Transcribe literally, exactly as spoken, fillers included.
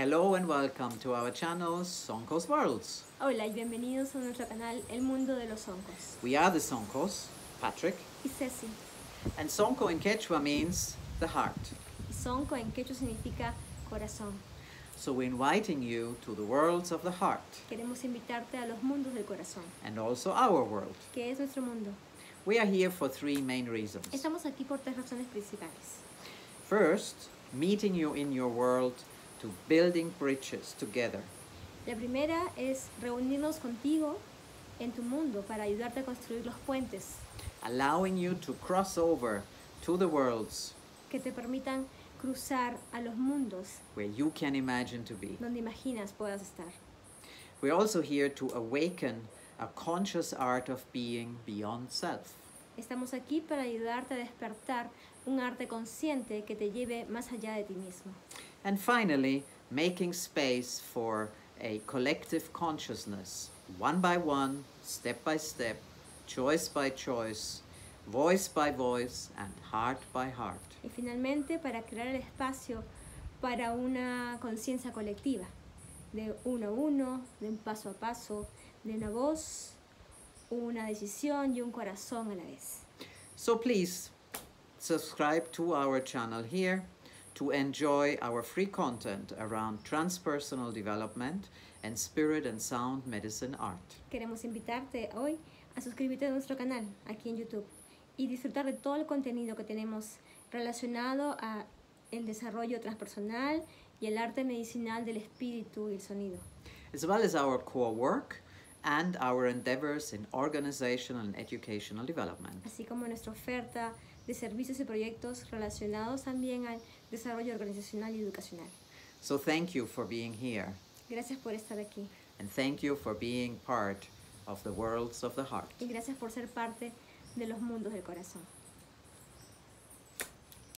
Hello and welcome to our channel, Sonkos Worlds. Hola y bienvenidos a nuestro canal El Mundo de los Sonkos. We are the Sonkos, Patrick, Y Ceci. and Sonko in Quechua means the heart. Y Sonko en quechua significa corazón. So we're inviting you to the worlds of the heart, Queremos invitarte a los mundos del corazón, and also our world. que es nuestro mundo. We are here for three main reasons. Estamos aquí por tres razones principales. First, meeting you in your world to building bridges together. La primera es reunirnos contigo en tu mundo para ayudarte a construir los puentes Allowing you to cross over to the worlds que te permitan cruzar a los mundos where you can imagine to be. donde imaginas puedas estar. We're also here to awaken a conscious art of being beyond self. Estamos aquí para ayudarte a despertar un arte consciente que te lleve más allá de ti mismo. And finally, making space for a collective consciousness, one by one, step by step, choice by choice, voice by voice, and heart by heart. Y finalmente para crear el espacio para una conciencia colectiva, de uno a uno, de un paso a paso, de una voz, una decisión y un corazón a la vez. So please, subscribe to our channel here to enjoy our free content around transpersonal development and spirit and sound medicine art. Queremos invitarte hoy a suscribirte a nuestro canal aquí en YouTube y disfrutar de todo el contenido que tenemos relacionado a el desarrollo transpersonal y el arte medicinal del espíritu y el sonido, As well as our core work and our endeavors in organizational and educational development. así como nuestra oferta de servicios y proyectos relacionados también al desarrollo organizacional y educacional. So thank you for being here, Gracias por estar aquí and thank you for being part of the worlds of the heart. y gracias por ser parte de los mundos del corazón.